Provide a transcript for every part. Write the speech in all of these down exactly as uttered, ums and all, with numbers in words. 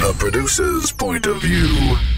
The producer's point of view.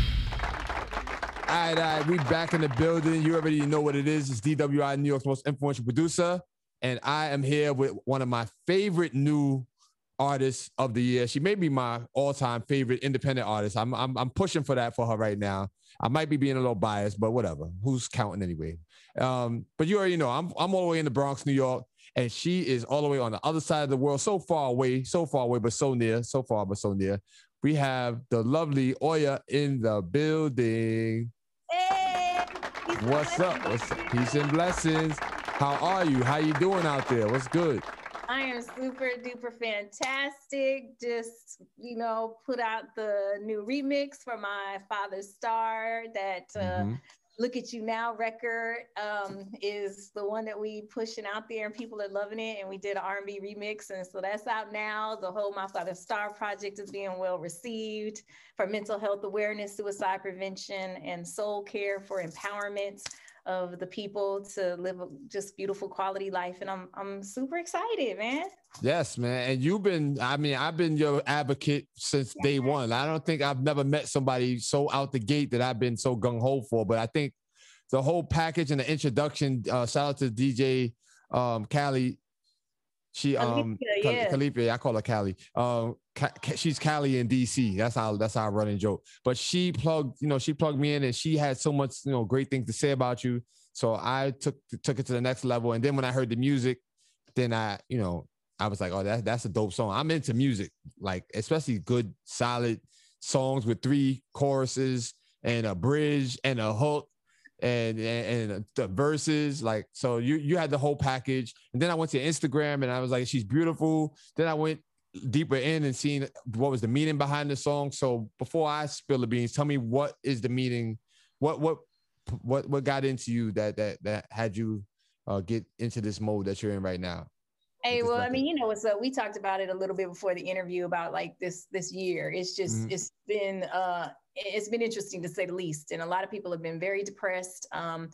All right, all right, we back in the building. You already know what it is. It's D W I, New York's most influential producer. And I am here with one of my favorite new artists of the year. She may be my all-time favorite independent artist. I'm, I'm, I'm pushing for that for her right now. I might be being a little biased, but whatever. Who's counting anyway? Um, but you already know, I'm, I'm all the way in the Bronx, New York, and she is all the way on the other side of the world, so far away, so far away, but so near, so far, but so near. We have the lovely Oya in the building. Hey, What's up? What's up? Peace and blessings. How are you? How you doing out there? What's good? I am super duper fantastic. Just, you know, put out the new remix for my Father's Star. That uh, mm-hmm. Look at You Now record um, is the one that we pushing out there, and people are loving it. And we did an R and B remix, and so that's out now. The whole My Father's Star project is being well received for mental health awareness, suicide prevention, and soul care for empowerment of the people to live a just beautiful quality life. And I'm I'm super excited, man. Yes, man. And you've been, I mean, I've been your advocate since yeah. day one. I don't think I've never met somebody so out the gate that I've been so gung-ho for, but I think the whole package and the introduction, uh, shout out to D J um, Callie. She, um, yeah. Khalifa, I call her Callie. Um, Ca- she's Callie in D C. That's how, that's how I run and joke. But she plugged, you know, she plugged me in, and she had so much, you know, great things to say about you. So I took, took it to the next level. And then when I heard the music, then I, you know, I was like, oh, that, that's a dope song. I'm into music, like especially good, solid songs with three choruses and a bridge and a hook and, and, and the verses. Like, so you, you had the whole package. And then I went to Instagram and I was like, she's beautiful. Then I went deeper in and seeing what was the meaning behind the song. So before I spill the beans, tell me, what is the meaning? What, what, what, what got into you that, that, that had you uh, get into this mode that you're in right now? Hey, well, I mean, you know, so we talked about it a little bit before the interview about like this this year. It's just mm-hmm. it's been uh, it's been interesting to say the least, and a lot of people have been very depressed. Um,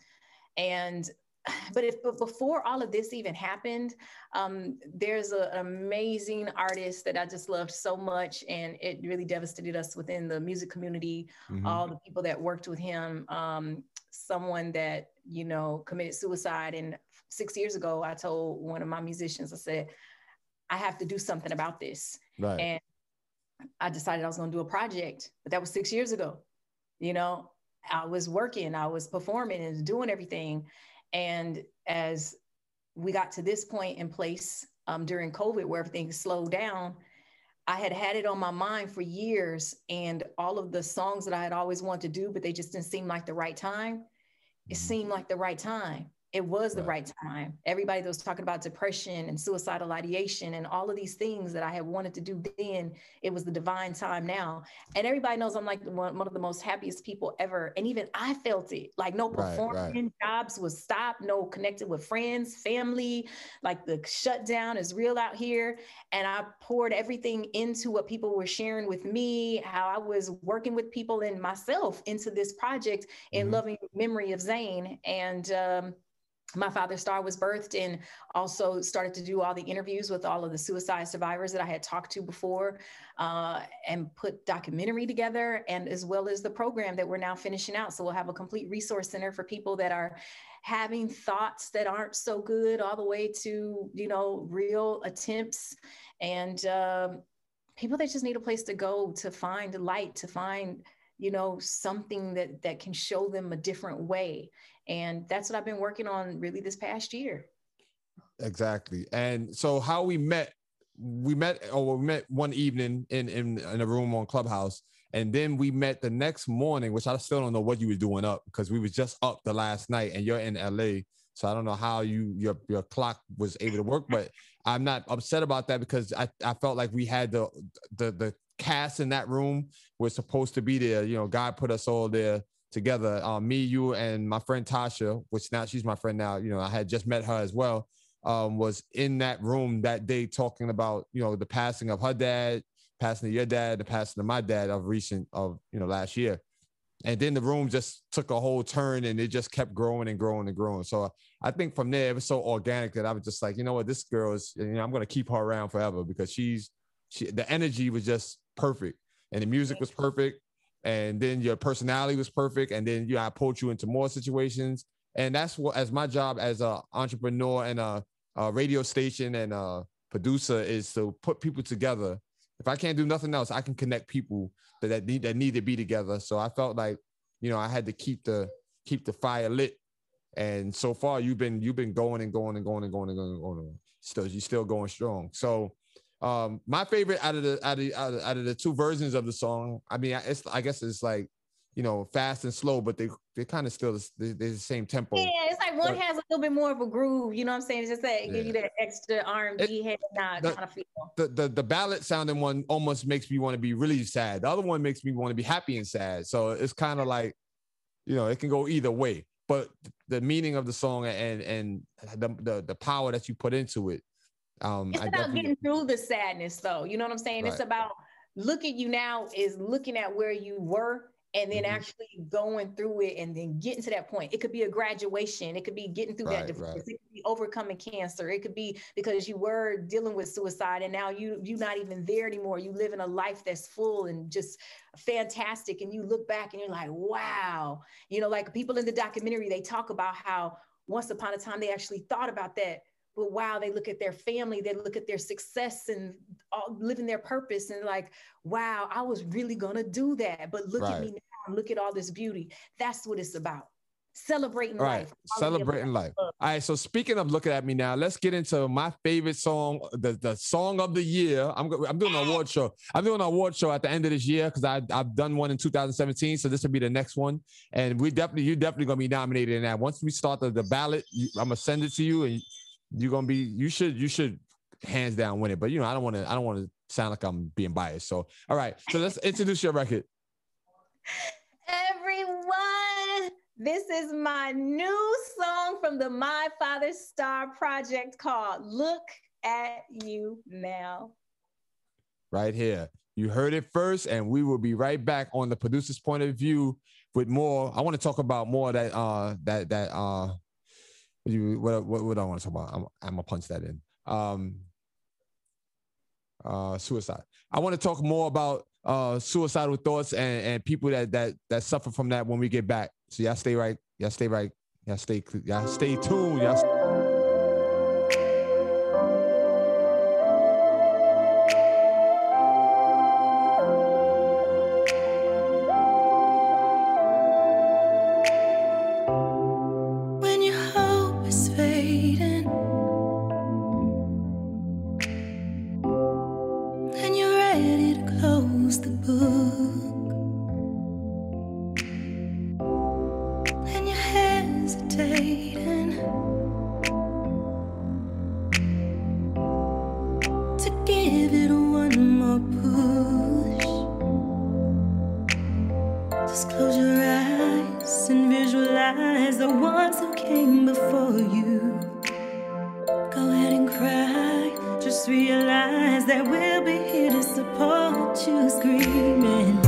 and but if but before all of this even happened, um, there's a, an amazing artist that I just loved so much, and it really devastated us within the music community. Mm-hmm. All the people that worked with him. Um, someone that, you know, committed suicide. And six years ago, I told one of my musicians, I said, I have to do something about this. Right. And I decided I was going to do a project, but that was six years ago. You know, I was working, I was performing and doing everything. And as we got to this point in place um, during COVID, where everything slowed down, I had had it on my mind for years, and all of the songs that I had always wanted to do, but they just didn't seem like the right time. It seemed like the right time. It was the right. right time. Everybody that was talking about depression and suicidal ideation and all of these things that I had wanted to do then, it was the divine time now. And everybody knows I'm like one, one of the most happiest people ever. And even I felt it, like no performing, right, right. jobs was stopped, no connected with friends, family, like the shutdown is real out here. And I poured everything into what people were sharing with me, how I was working with people and myself into this project in mm-hmm. loving memory of Zane. And, um, My Father's Star was birthed, and also started to do all the interviews with all of the suicide survivors that I had talked to before, uh, and put documentary together, and as well as the program that we're now finishing out. So we'll have a complete resource center for people that are having thoughts that aren't so good, all the way to, you know, real attempts, and um, people that just need a place to go to find light, to find, you know, something that that can show them a different way. And that's what I've been working on really this past year. Exactly. And so how we met, we met, or we met one evening in, in, in a room on Clubhouse. And then we met the next morning, which I still don't know what you were doing up, because we was just up the last night and you're in L A. So I don't know how you, your, your clock was able to work, but I'm not upset about that, because I, I felt like we had the, the, the cast in that room was supposed to be there. You know, God put us all there together, um, me, you, and my friend Tasha, which now she's my friend now, you know, I had just met her as well, um, was in that room that day talking about, you know, the passing of her dad, passing of your dad, the passing of my dad of recent, of, you know, last year. And then the room just took a whole turn, and it just kept growing and growing and growing. So I think from there, it was so organic that I was just like, you know what, this girl is, you know, I'm going to keep her around forever, because she's, she, the energy was just perfect. and the music was perfect, and then your personality was perfect, and then you know, I pulled you into more situations, and that's what as my job as an entrepreneur and a, a radio station and a producer is to put people together. If I can't do nothing else, I can connect people that, that need that need to be together. So I felt like, you know, I had to keep the keep the fire lit. And so far, you've been you've been going and going and going and going and going and going. Still, you're still going strong. So, um, my favorite out of the out of, out of out of the two versions of the song, I mean, it's I guess it's like, you know, fast and slow, but they they kind of still they're the same tempo. Yeah, it's like one but, has a little bit more of a groove. You know what I'm saying? It's just that yeah. give you that extra R and B head nod kind of feel. The, the the ballad sounding one almost makes me want to be really sad. The other one makes me want to be happy and sad. So it's kind of like, you know, it can go either way. But the meaning of the song and and the the, the power that you put into it. Um, it's I about getting through the sadness, though. You know what I'm saying? Right. It's about look at you now is looking at where you were and then mm-hmm. actually going through it and then getting to that point. It could be a graduation. It could be getting through right, that divorce. Right. It could be overcoming cancer. It could be because you were dealing with suicide and now you, you're not even there anymore. You live in a life that's full and just fantastic. And you look back and you're like, wow. You know, like people in the documentary, they talk about how once upon a time they actually thought about that. But wow, they look at their family, they look at their success and all, living their purpose and like, wow, I was really gonna do that. But look right. at me now, look at all this beauty. That's what it's about. Celebrating right. life. Celebrating life. All right, so speaking of looking at me now, let's get into my favorite song, the, the song of the year. I'm, I'm doing an award show. I'm doing an award show at the end of this year because I've done one in two thousand seventeen, so this will be the next one. And we definitely, you're definitely gonna be nominated in that. Once we start the, the ballot, you, I'm gonna send it to you and you're gonna be, you should, you should hands down win it. But you know, I don't want to, I don't want to sound like I'm being biased. So, all right. So let's introduce your record. Everyone, this is my new song from the My Father Star Project called Look at You Now. Right here. You heard it first, and we will be right back on the producer's point of view with more. I want to talk about more of that, uh, that, that, uh, You, what, what, what I want to talk about? I'm, I'm gonna punch that in. Um, uh, suicide. I want to talk more about uh, suicidal thoughts and, and people that that that suffer from that when we get back. So y'all stay right. Y'all stay right. Y'all stay. Y'all stay tuned. Y'all. Stay Realize that we'll be here to support you screaming.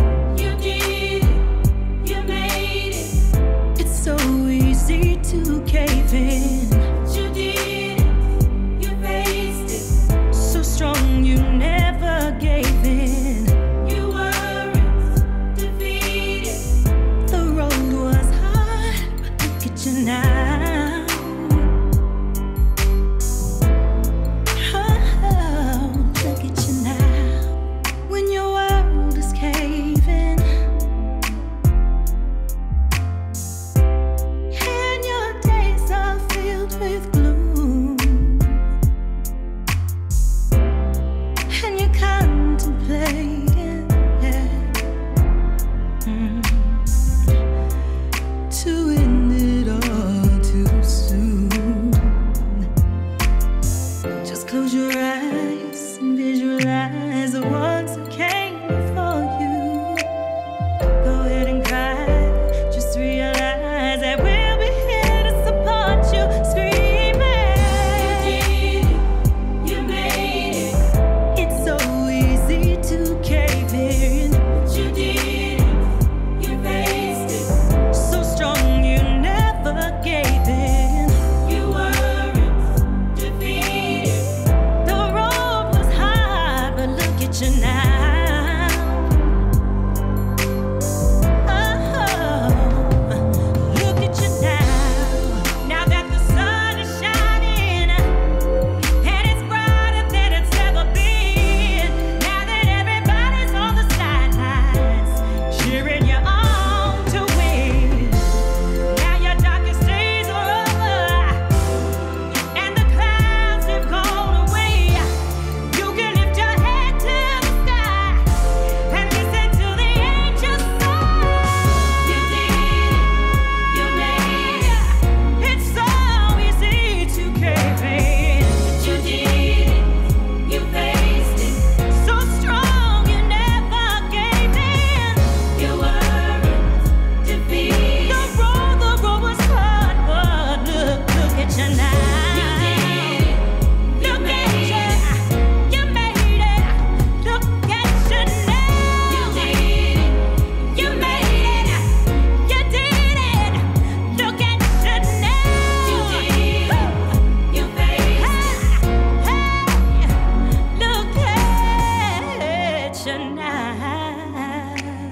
future now.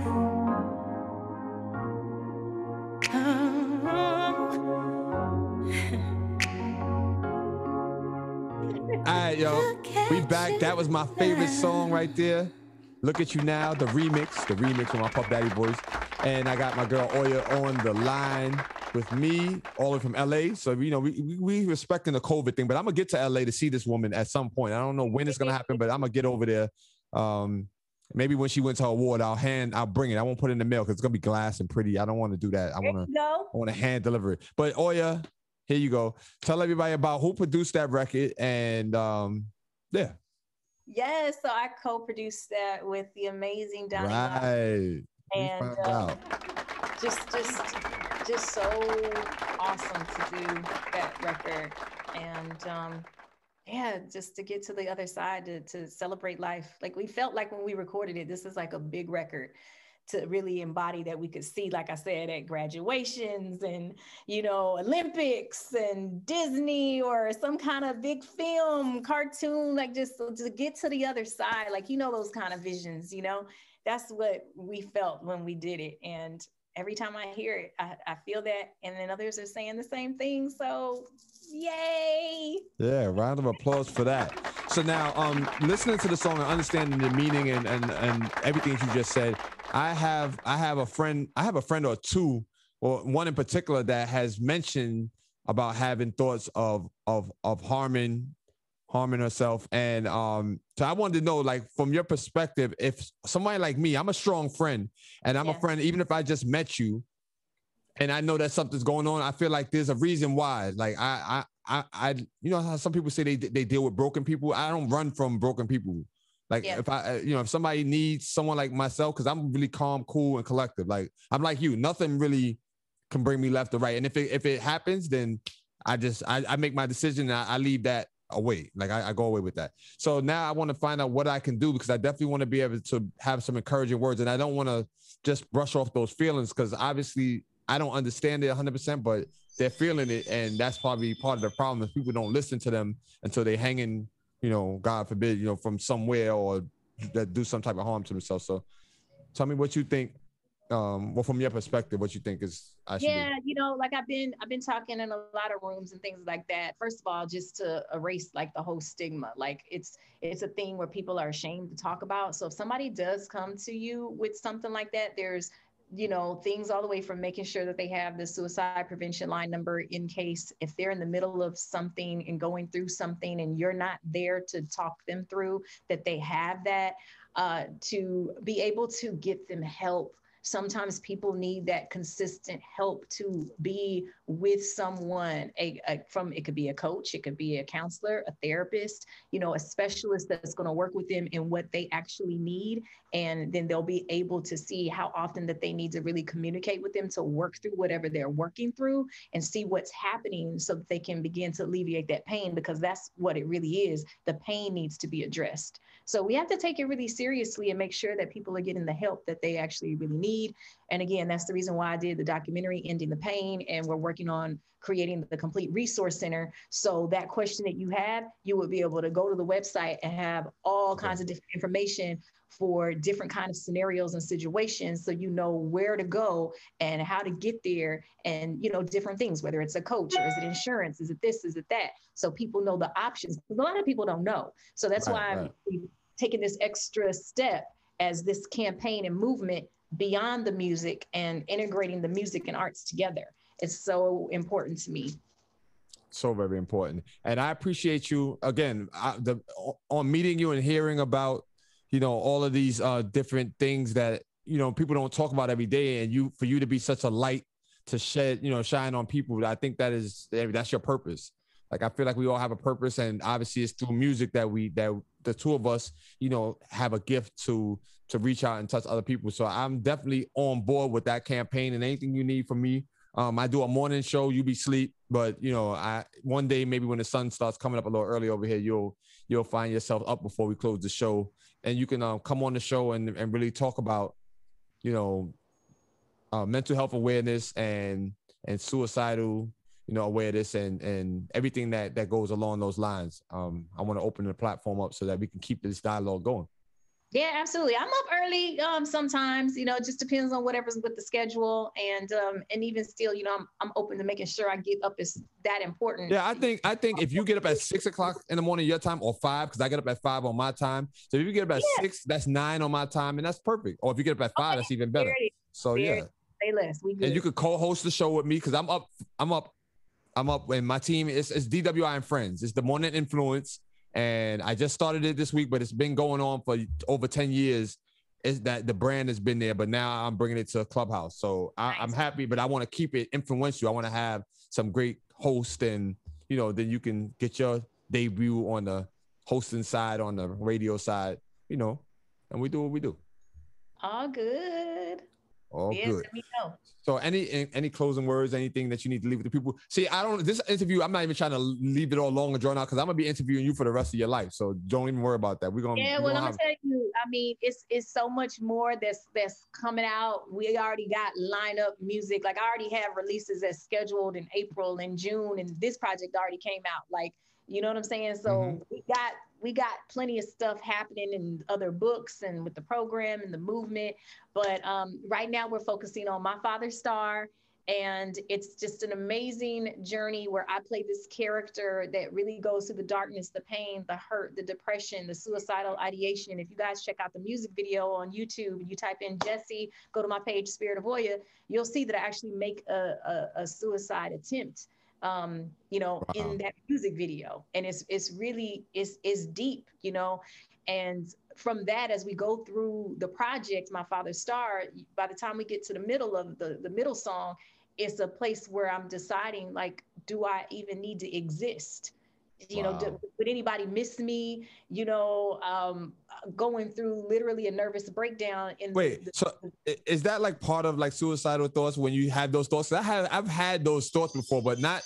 All right, yo, we back. That was my favorite song right there. Look at You Now, the remix, the remix with my Puff Daddy voice. And I got my girl Oya on the line with me, all the way from L A. So, you know, we, we, we respecting the COVID thing, but I'm going to get to L A to see this woman at some point. I don't know when it's going to happen, but I'm going to get over there. Um, maybe when she wins her award, I'll hand, I'll bring it. I won't put it in the mail because it's going to be glass and pretty. I don't want to do that. I want to, I want to hand deliver it. But Oya, here you go. Tell everybody about who produced that record and um, yeah. Yes, so I co-produced that with the amazing Donnie Right. And um, just, just, just so awesome to do that record, and um, yeah, just to get to the other side to to celebrate life. Like we felt like when we recorded it, this is like a big record to really embody that we could see, like I said, at graduations and, you know, Olympics and Disney or some kind of big film, cartoon, like just to get to the other side, like, you know, those kind of visions, you know, that's what we felt when we did it. And every time I hear it, I, I feel that. And then others are saying the same thing. So yay. Yeah, round of applause for that. So now, um, listening to the song and understanding the meaning and, and, and everything you just said, I have I have a friend I have a friend or two, or one in particular that has mentioned about having thoughts of of of harming harming herself. And um, so I wanted to know, like, from your perspective, if somebody like me, I'm a strong friend, and I'm yeah. a friend, even if I just met you, and I know that something's going on, I feel like there's a reason why. Like I I I, I you know how some people say they they deal with broken people. I don't run from broken people. Like yeah. if I, you know, if somebody needs someone like myself, because I'm really calm, cool, and collective. Like I'm like you, nothing really can bring me left or right. And if it if it happens, then I just I, I make my decision and I, I leave that away. Like I, I go away with that. So now I want to find out what I can do, because I definitely want to be able to have some encouraging words, and I don't want to just brush off those feelings, because obviously I don't understand it one hundred percent, but they're feeling it, and that's probably part of the problem is people don't listen to them until they hanging. You know, God forbid, you know, from somewhere or that do some type of harm to themselves. So tell me what you think, um, well, from your perspective, what you think is, I should yeah, do. You know, like I've been, I've been talking in a lot of rooms and things like that. First of all, just to erase like the whole stigma, like it's, it's a thing where people are ashamed to talk about. So if somebody does come to you with something like that, there's, you know, things all the way from making sure that they have the suicide prevention line number in case if they're in the middle of something and going through something and you're not there to talk them through, that they have that, uh, to be able to get them help. Sometimes people need that consistent help to be with someone, a, a, from, it could be a coach, it could be a counselor, a therapist, you know, a specialist that's going to work with them in what they actually need. And then they'll be able to see how often that they need to really communicate with them to work through whatever they're working through and see what's happening so that they can begin to alleviate that pain, because that's what it really is. The pain needs to be addressed. So we have to take it really seriously and make sure that people are getting the help that they actually really need. And again, that's the reason why I did the documentary, Ending the Pain, and we're working on creating the complete resource center. So that question that you have, you would be able to go to the website and have all kinds of different information for different kind of scenarios and situations. So you know where to go and how to get there and, you know, different things, whether it's a coach or is it insurance? Is it this, is it that? So people know the options. A lot of people don't know. So that's right, why right. I'm taking this extra step as this campaign and movement beyond the music and integrating the music and arts together. It's so important to me. So very important. And I appreciate you again, I, the, on meeting you and hearing about, you know, all of these uh, different things that, you know, people don't talk about every day, and you, for you to be such a light to shed, you know, shine on people. I think that is, that's your purpose. Like, I feel like we all have a purpose, and obviously it's through music that we, that the two of us, you know, have a gift to, to reach out and touch other people. So I'm definitely on board with that campaign, and anything you need from me. Um, I do a morning show, you be sleep, but you know, I, one day, maybe when the sun starts coming up a little early over here, you'll, you'll find yourself up before we close the show, and you can um, come on the show and, and really talk about, you know, uh, mental health awareness and, and suicidal, you know, awareness and, and everything that, that goes along those lines. Um, I want to open the platform up so that we can keep this dialogue going. Yeah, absolutely. I'm up early um, sometimes, you know, it just depends on whatever's with the schedule. And um, and even still, you know, I'm I'm open to making sure I get up. Is that important? Yeah, I think I think if you get up at six o'clock in the morning your time, or five, because I get up at five on my time. So if you get up at Yeah. six, that's nine on my time, and that's perfect. Or if you get up at five, Okay. that's even better. Very, So very, yeah, say less. We good. and you could co-host the show with me because I'm up. I'm up. I'm up. And my team is it's D W I and Friends. It's the Morning Influence, and I just started it this week, but it's been going on for over ten years. Is that the brand has been there, but now I'm bringing it to Clubhouse. So I, Nice. I'm happy, but I want to keep it influential. I want to have some great hosts, and you know, then you can get your debut on the hosting side, on the radio side, you know, and we do what we do. All good. All Yeah, good. let me know. So any any closing words, anything that you need to leave with the people? See, I don't, this interview, I'm not even trying to leave it all long and drawn out because I'm going to be interviewing you for the rest of your life. So don't even worry about that. We're going to Yeah, well, I'm gonna tell you. I mean, it's it's so much more that's that's coming out. We already got lineup music. Like I already have releases that's scheduled in April and June, and this project already came out. Like, you know what I'm saying? So Mhm. we got we got plenty of stuff happening in other books and with the program and the movement. But um, right now we're focusing on My Father's Star. And it's just an amazing journey where I play this character that really goes through the darkness, the pain, the hurt, the depression, the suicidal ideation. If you guys check out the music video on YouTube and you type in Jesse, go to my page, Spirit of Oya, you'll see that I actually make a, a, a suicide attempt, um, you know, Wow. in that music video. And it's it's really, it's, it's deep, you know, and from that, as we go through the project, My Father's Star, by the time we get to the middle of the, the middle song, it's a place where I'm deciding, like, do I even need to exist? You Wow. know, do, would anybody miss me? You know, um, going through literally a nervous breakdown. In Wait, the, so i- is that like part of like suicidal thoughts when you have those thoughts? I have, I've had those thoughts before, but not,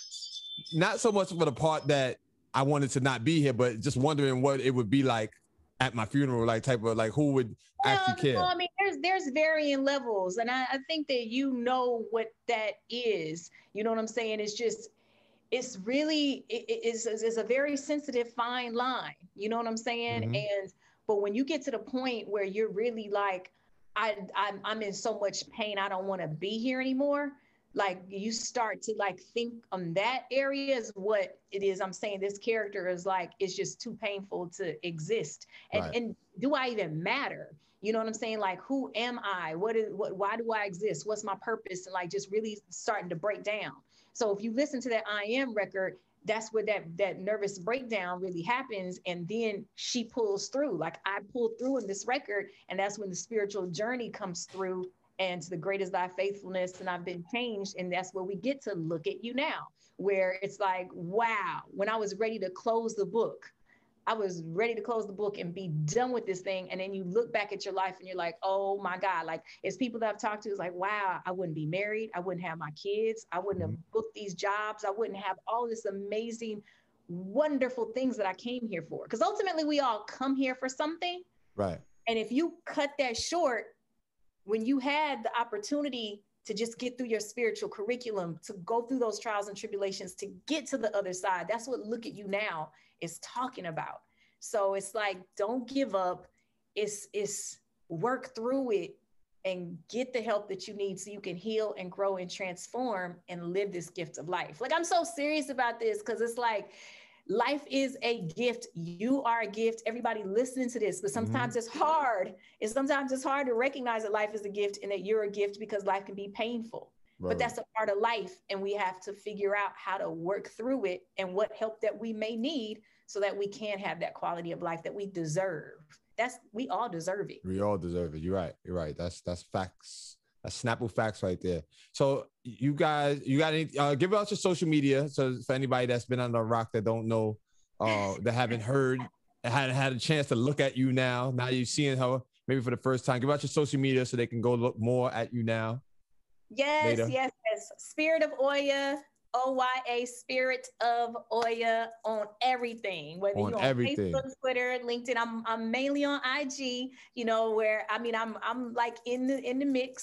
not so much for the part that I wanted to not be here, but just wondering what it would be like at my funeral, like type of like who would actually no, care? no, I mean, there's there's varying levels, and I, I think that you know what that is. You know what I'm saying? It's just, it's really, it, it's, it's a very sensitive, fine line. You know what I'm saying? Mhm. And but when you get to the point where you're really like, I I'm, I'm in so much pain, I don't want to be here anymore. Like you start to like think on that area is what it is. I'm saying this character is like, it's just too painful to exist. And Right. and do I even matter? You know what I'm saying? Like, who am I? What is what? Why do I exist? What's my purpose? And like, just really starting to break down. So if you listen to that I Am record, that's where that that nervous breakdown really happens, and then she pulls through. Like I pulled through in this record, and that's when the spiritual journey comes through. And to the greatest thy faithfulness, and I've been changed. And that's where we get to Look at You Now, where it's like, wow, when I was ready to close the book, I was ready to close the book and be done with this thing. And then you look back at your life and you're like, oh my God, like it's people that I've talked to, it's like, wow, I wouldn't be married. I wouldn't have my kids. I wouldn't Mhm. have booked these jobs. I wouldn't have all this amazing, wonderful things that I came here for. Because ultimately we all come here for something. Right. And if you cut that short, when you had the opportunity to just get through your spiritual curriculum, to go through those trials and tribulations, to get to the other side, that's what Look at You Now is talking about. So it's like, don't give up. It's, it's work through it and get the help that you need so you can heal and grow and transform and live this gift of life. Like, I'm so serious about this because it's like, life is a gift. You are a gift. Everybody listening to this, but sometimes it's hard. And sometimes it's hard to recognize that life is a gift and that you're a gift because life can be painful. Right. But that's a part of life. And we have to figure out how to work through it and what help that we may need so that we can have that quality of life that we deserve. That's, we all deserve it. We all deserve it. You're right. You're right. That's that's facts. That's Snapple facts right there. So you guys, you got any? Uh, give out your social media. So for anybody that's been on the rock that don't know, uh, that haven't heard, hadn't had a chance to look at you now. Now you're seeing her maybe for the first time. Give out your social media so they can go look more at you now. Yes, Later. yes, yes. Spirit of Oya, O Y A, Spirit of Oya on everything. Whether On you're on everything. Facebook, Twitter, LinkedIn. I'm I'm mainly on I G, you know, where I mean I'm I'm like in the in the mix.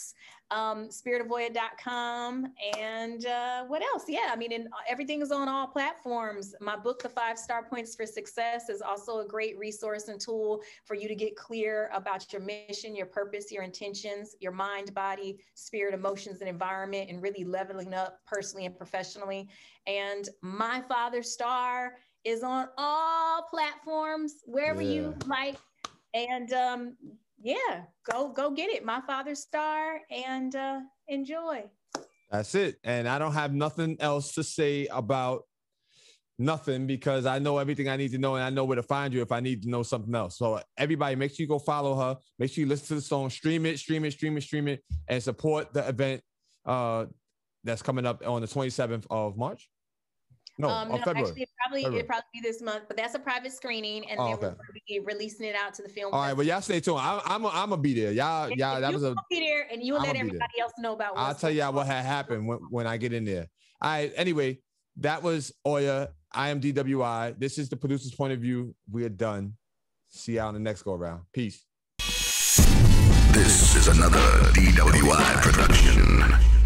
um, spirit of oya dot com. And uh, what else? Yeah, I mean, and everything is on all platforms. My book, The Five Star Points for Success, is also a great resource and tool for you to get clear about your mission, your purpose, your intentions, your mind, body, spirit, emotions, and environment, and really leveling up personally and professionally. And My Father Star is on all platforms, wherever yeah. you like. And um, yeah, go go get it. My Father Star, and uh, enjoy. That's it. And I don't have nothing else to say about nothing, because I know everything I need to know, and I know where to find you if I need to know something else. So everybody, make sure you go follow her. Make sure you listen to the song, stream it, stream it, stream it, stream it, and support the event uh, that's coming up on the twenty-seventh of March. No, um, no February. Actually, it probably February. It'll probably be this month, but that's a private screening, and oh, then okay. we'll be releasing it out to the film. All right, well, y'all stay tuned. I'm, I'm, a, I'm gonna be there. Y'all, and y'all, that was a. Be there, and you'll let everybody else know about. I'll tell y'all what had happened when, when I get in there. All right. Anyway, that was Oya. I am D W I. This is the producer's point of view. We are done. See y'all on the next go around. Peace. This is another D W I production.